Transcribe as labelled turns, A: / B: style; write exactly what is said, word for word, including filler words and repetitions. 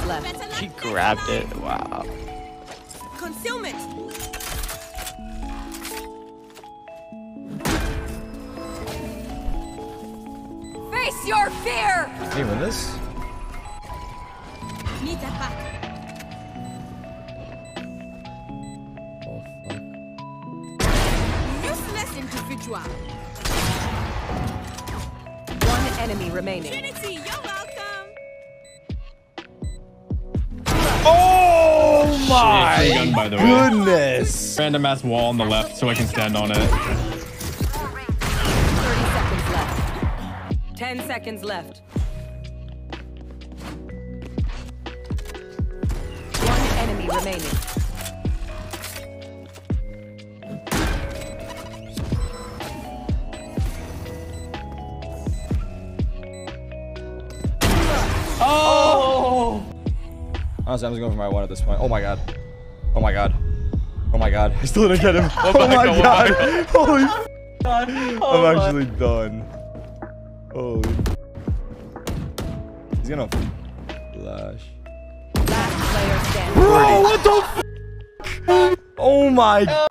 A: left.
B: She grabbed it. Wow.
C: Concealment.
A: Face your fear!
D: Hey, win this?
C: Need that back.
D: Oh, fuck.
C: Useless individual.
A: One enemy remaining.
C: Trinity, you're welcome.
D: Oh my
E: Free gun, by the way.
D: goodness!
E: Random ass wall on the left so I can stand on it.
A: thirty seconds left. ten seconds left. One enemy remaining.
D: Oh! Honestly, I'm just going for my one at this point. Oh my god. Oh my god. Oh my god. I still didn't get him. Oh,
B: Oh
D: my
B: my
D: god.
B: God.
D: Holy f
B: Oh
D: I'm
B: my-
D: actually done. Holy. He's gonna flash.
A: Last player standing.
D: Bro, what the f? Oh my